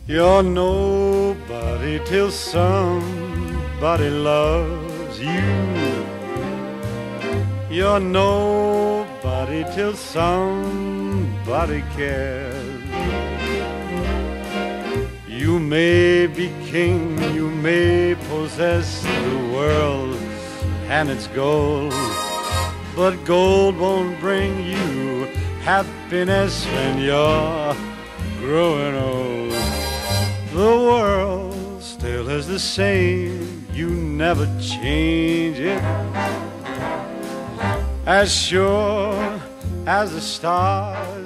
You're nobody till somebody loves you. You're nobody till somebody cares. You may be king, you may possess the world and its gold, but gold won't bring you happiness when you're growing old. The world still is the same, you never change it. As sure as the stars